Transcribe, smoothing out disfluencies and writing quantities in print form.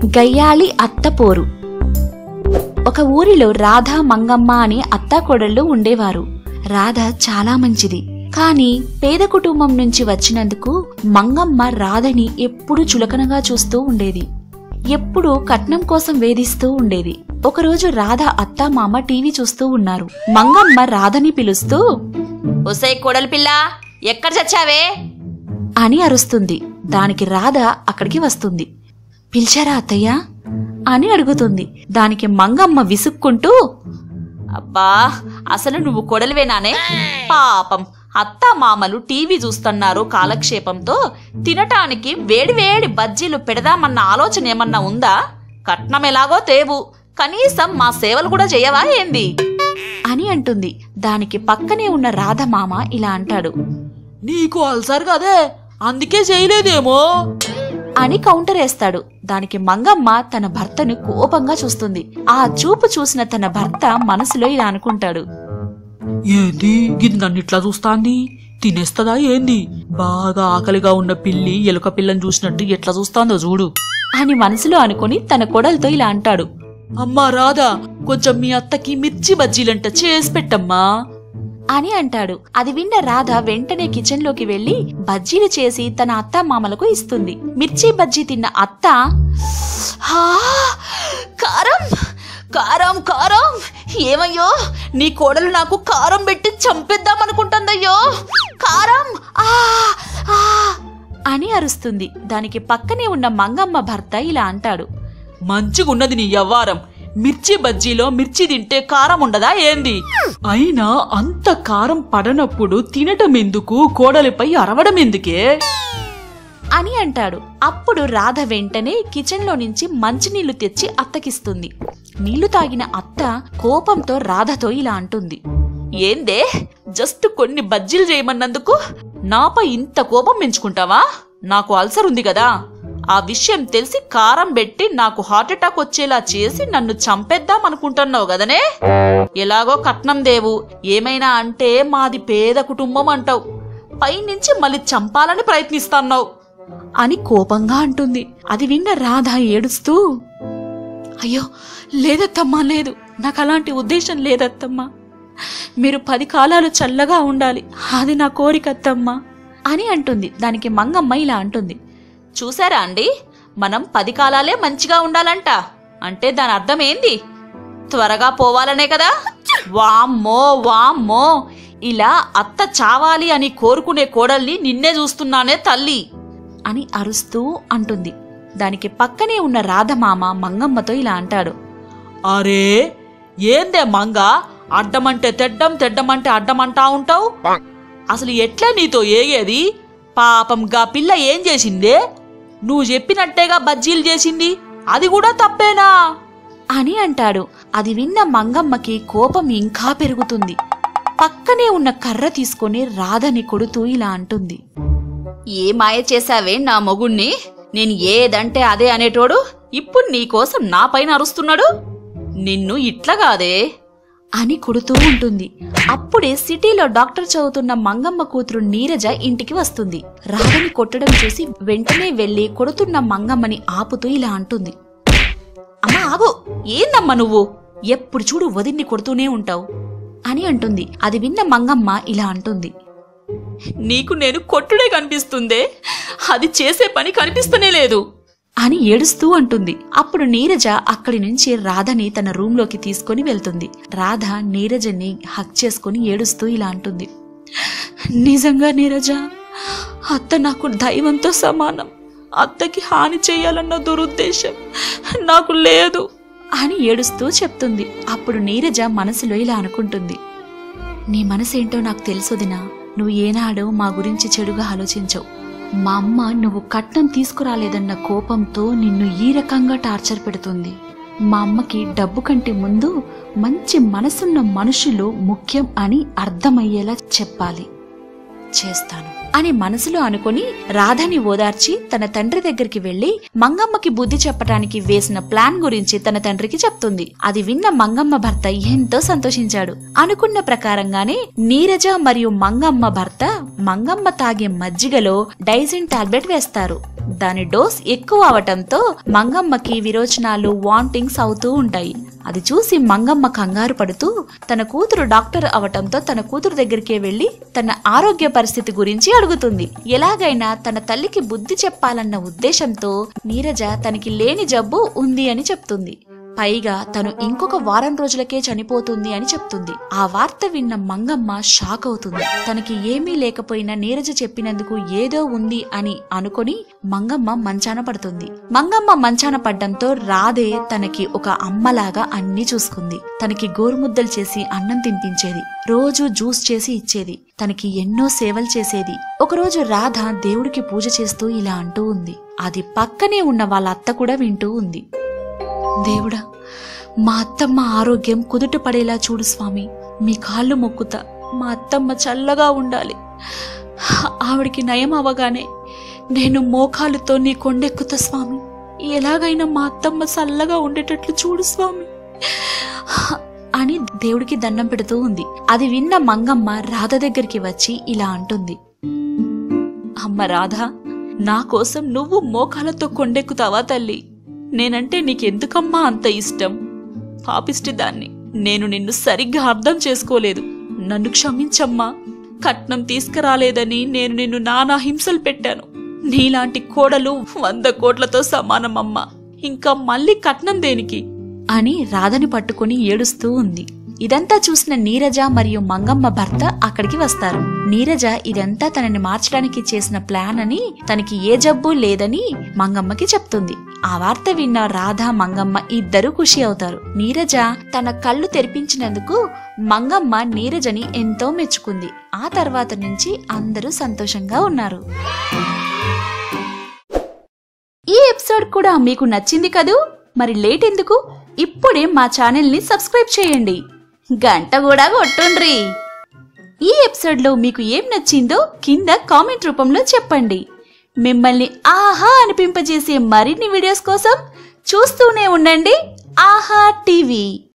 గయ్యాళి అత్తపోరు. ఒక ఊరిలో రాధ మంగమ్మ అని అత్తాకోడళ్ళు ఉండేవారు. రాధ చాలా మంచిది, కాని పేద కుటుంబం నుంచి వచ్చినందుకు మంగమ్మ రాధని ఎప్పుడూ చులకనగా చూస్తూ ఉండేది. ఎప్పుడూ కట్నం కోసం వేధిస్తూ ఉండేది. ఒకరోజు రాధ అత్తా మామ టీవీ చూస్తూ ఉన్నారు. మంగమ్మ రాధని పిలుస్తూ, "ఒసే కోడలి పిల్ల, ఎక్కడ చచ్చావే?" అని అరుస్తుంది. దానికి రాధ అక్కడికి వస్తుంది. "పిలిచారా అత్తయ్య?" అని అడుగుతుంది. దానికి మంగమ్మ విసుక్కుంటూ, "అబ్బా, అసలు నువ్వు కొడలివేనానే? పాపం అత్తా మామలు టీవీ చూస్తున్నారు కాలక్షేపంతో. తినటానికి వేడివేడి బజ్జీలు పెడదామన్న ఆలోచన ఏమన్నా ఉందా? కట్నం ఎలాగో తేవు, కనీసం మా సేవలు కూడా చేయవా ఏంది?" అని అంటుంది. దానికి పక్కనే ఉన్న రాధమామ ఇలా అంటాడు, "నీకు అల్సర్ కదే, అందుకే చేయలేదేమో" అని కౌంటర్ వేస్తాడు. దానికి మంగమ్మ తన భర్తను కోపంగా చూస్తుంది. ఆ చూపు చూసిన తన భర్త మనసులో ఇలా అనుకుంటాడు, ఏంది గిన్నన్నిట్లా చూస్తాంది? తినేస్తదా ఏంది? బాగా ఆకలిగా ఉన్న పిల్లి ఎలుక పిల్లని చూసినట్టు ఎట్లా చూస్తాందో చూడు అని మనసులో అనుకుని తన కొడలతో ఇలా అంటాడు, "అమ్మా రాధా, కొంచెం మీ అత్తకి మిర్చి బజ్జీలంట చేసి పెట్టమ్మా" అని అంటాడు. అది విన్న రాధ వెంటనే కిచెన్ లోకి వెళ్లి బజ్జీలు చేసి తన అత్త మామలకు ఇస్తుంది. మిర్చి బజ్జీ తిన్న అత్త, "కారం కారం కారం, ఏమయ్యో నీ కోడలు నాకు కారం పెట్టి చంపేద్దామనుకుంటుందయ్యో, కారం ఆ ఆ" అని అరుస్తుంది. దానికి పక్కనే ఉన్న మంగమ్మ భర్త ఇలా అంటాడు, "మంచిగున్నది నీ యవ్వారం. మిర్చి బజ్జీలో మిర్చి తింటే కారం ఉండదా ఏంది? అయినా అంత కారం పడనప్పుడు తినటం ఎందుకు, కోడలిపై అరవడం ఎందుకే?" అని అంటాడు. అప్పుడు రాధ వెంటనే కిచెన్ లో నుంచి మంచినీళ్లు తెచ్చి అత్తకిస్తుంది. నీళ్లు తాగిన అత్త కోపంతో రాధతో ఇలా అంటుంది, "ఏందే, జస్ట్ కొన్ని బజ్జీలు చేయమన్నందుకు నాపై ఇంత కోపం పెంచుకుంటావా? నాకు అల్సర్ ఉంది కదా, ఆ విషయం తెలిసి కారం పెట్టి నాకు హార్ట్ అటాక్ వచ్చేలా చేసి నన్ను చంపేద్దాం అనుకుంటున్నావు కదనే? ఎలాగో కట్నం దేవు, ఏమైనా అంటే మాది పేద కుటుంబం అంటావు, పైనుంచి మళ్ళీ చంపాలని ప్రయత్నిస్తున్నావు" అని కోపంగా అంటుంది. అది విన్న రాధ ఏడుస్తూ, "అయ్యో లేదత్తమ్మా, లేదు, నాకు అలాంటి ఉద్దేశం లేదత్తమ్మా. మీరు 10 కాలాలు చల్లగా ఉండాలి, అది నా కోరికత్తమ్మా" అని అంటుంది. దానికి మంగమ్మ ఇలా అంటుంది, "చూసారా అండి, మనం 10 కాలాలే మంచిగా ఉండాలంట అంటే దాని అర్థం ఏంది? త్వరగా పోవాలనే కదా? వామ్మో వామ్మో, ఇలా అత్త చావాలి అని కోరుకునే కోడల్ని నిన్నే చూస్తున్నానే తల్లి" అని అరుస్తూ అంటుంది. దానికి పక్కనే ఉన్న రాధమామ మంగమ్మతో ఇలా అంటాడు, "అరే ఏందే మంగ, అడ్డమంటే తెడ్డం, తెడ్డమంటే అడ్డమంటా ఉంటావు. అసలు ఎట్లా నీతో ఏగేది? పాపం గా పిల్ల ఏం చేసిందే? నువ్వు చెప్పినట్టేగా బజ్జీలు చేసింది, అది కూడా తప్పేనా?" అని అంటాడు. అది విన్న మంగమ్మకి కోపం ఇంకా పెరుగుతుంది. పక్కనే ఉన్న కర్ర తీసుకుని రాధని కొడుతూ ఇలా అంటుంది, "ఏ మాయ చేశావే నా మొగుణ్ణి? నేను ఏదంటే అదే అనేటోడు ఇప్పుడు నీకోసం నా పైన అరుస్తున్నాడు. నిన్ను ఇట్లగాదే" అని కొడుతూ ఉంటుంది. అప్పుడే సిటీలో డాక్టర్ చదువుతున్న మంగమ్మ కూతురు నీరజ ఇంటికి వస్తుంది. రాధని కొట్టడం చూసి వెంటనే వెళ్లి కొడుతున్న మంగమ్మని ఆపుతూ ఇలా అంటుంది, "అమ్మా ఆగు, ఏందమ్మా నువ్వు? ఎప్పుడు చూడు వదిన్ని కొడుతూనే ఉంటావు" అని అంటుంది. అది విన్న మంగమ్మ ఇలా అంటుంది, "నీకు నేను కొట్టుడే కనిపిస్తుందే, అది చేసే పని కనిపిస్తనే లేదు" అని ఏడుస్తూ అంటుంది. అప్పుడు నీరజ అక్కడి నుంచి రాధని తన రూమ్ లోకి తీసుకుని వెళ్తుంది. రాధ నీరజని హక్ చేసుకుని ఏడుస్తూ ఇలా అంటుంది, "నిజంగా నీరజ, అత్త నాకు దైవంతో సమానం. అత్తకి హాని చేయాలన్న దురుద్దేశం నాకు లేదు" అని ఏడుస్తూ చెప్తుంది. అప్పుడు నీరజ మనసులో ఇలా అనుకుంటుంది, "నీ మనసేంటో నాకు తెలుసుదినా. నువ్వు ఏనాడో మా గురించి చెడుగా ఆలోచించవు. మా అమ్మ నువ్వు కట్నం తీసుకురాలేదన్న కోపంతో నిన్ను ఈ రకంగా టార్చర్ పెడుతుంది. మా అమ్మకి డబ్బు కంటే ముందు మంచి మనసున్న మనుషులు ముఖ్యం అని అర్థమయ్యేలా చెప్పాలి. చేస్తాను." అని మనసులో అనుకుని రాధని ఓదార్చి తన తండ్రి దగ్గరికి వెళ్లి మంగమ్మకి బుద్ధి చెప్పటానికి వేసిన ప్లాన్ గురించి తన తండ్రికి చెప్తుంది. అది విన్న మంగమ్మ భర్త ఎంతో సంతోషించాడు. అనుకున్న ప్రకారంగానే నీరజ మరియు మంగమ్మ భర్త మంగమ్మ తాగే మజ్జిగలో డైజిన్ టాబ్లెట్ వేస్తారు. దాని డోస్ ఎక్కువ అవటంతో మంగమ్మకి విరోచనాలు, వాంటింగ్స్ అవుతూ ఉంటాయి. అది చూసి మంగమ్మ కంగారు పడుతూ తన కూతురు డాక్టర్ అవటంతో తన కూతురు దగ్గరికే వెళ్లి తన ఆరోగ్య పరిస్థితి గురించి అడుగుతుంది. ఎలాగైనా తన తల్లికి బుద్ధి చెప్పాలన్న ఉద్దేశంతో నీరజ తనకి లేని జబ్బు ఉంది అని చెప్తుంది. పైగా తను ఇంకొక వారం రోజులకే చనిపోతుంది అని చెప్తుంది. ఆ వార్త విన్న మంగమ్మ షాక్ అవుతుంది. తనకి ఏమీ లేకపోయినా నీరజ చెప్పినందుకు ఏదో ఉంది అని అనుకుని మంగమ్మ మంచాన పడుతుంది. మంగమ్మ మంచాన పడ్డంతో రాధే తనకి ఒక అమ్మలాగా అన్ని చూసుకుంది. తనకి గోరుముద్దలు చేసి అన్నం తినిపించేది, రోజు జ్యూస్ చేసి ఇచ్చేది, తనకి ఎన్నో సేవలు చేసేది. ఒకరోజు రాధ దేవుడికి పూజ చేస్తూ ఇలా అంటూ ఉంది. అది పక్కనే ఉన్న వాళ్ళ అత్త కూడా వింటూ ఉంది. దేవుడా, మా అత్తమ్మ ఆరోగ్యం కుదుట పడేలా చూడు స్వామి. మీ కాళ్ళు మొక్కుతా, మా అత్తమ్మ చల్లగా ఉండాలి. ఆవిడికి నయం అవగానే నేను మోకాలుతో నీ కొండెక్కుతా స్వామి. ఎలాగైనా మా అత్తమ్మ చల్లగా ఉండేటట్లు చూడు స్వామి అని దేవుడికి దండం పెడుతూ ఉంది. అది విన్న మంగమ్మ రాధ దగ్గరికి వచ్చి ఇలా అంటుంది. అమ్మ రాధ, నా కోసం నువ్వు మోకాలతో కొండెక్కుతావా తల్లి? నేనంటే నీకెందుకమ్మా అంత ఇష్టం? పాపిష్టి దాన్ని, నేను నిన్ను సరిగ్గా అర్థం చేసుకోలేదు. నన్ను క్షమించమ్మా. కట్నం తీసుకురాలేదని నేను నిన్ను నానా హింసలు పెట్టాను. నీలాంటి కోడలు 100 కోట్లతో సమానమమ్మా. ఇంకా మళ్ళీ కట్నం దేనికి అని రాధని పట్టుకుని ఏడుస్తూ ఉంది. ఇదంతా చూసిన నీరజ మరియు మంగమ్మ భర్త అక్కడికి వస్తారు. నీరజ ఇదంతా తనని మార్చడానికి చేసిన ప్లాన్ అని, తనకి ఏ జబ్బు లేదని మంగమ్మకి చెప్తుంది. ఆ వార్త విన్న రాధ, మంగమ్మ ఇద్దరూ ఖుషి అవుతారు. నీరజ తన కళ్ళు తెరిపించినందుకు మంగమ్మ నీరజని ఎంతో మెచ్చుకుంది. ఆ తర్వాత నుంచి అందరూ సంతోషంగా ఉన్నారు. ఈ ఎపిసోడ్ కూడా మీకు నచ్చింది కదూ? మరి లేట్ ఎందుకు? ఇప్పుడే మా ఛానల్ ని సబ్స్క్రైబ్ చేయండి, గంట కూడా కొట్టుండ్రి. ఈ ఎపిసోడ్ లో మీకు ఏం నచ్చిందో కింద కామెంట్ రూపంలో చెప్పండి. మిమ్మల్ని ఆహా అనిపింపజేసే మరిన్ని వీడియోస్ కోసం చూస్తూనే ఉండండి ఆహా టీవీ.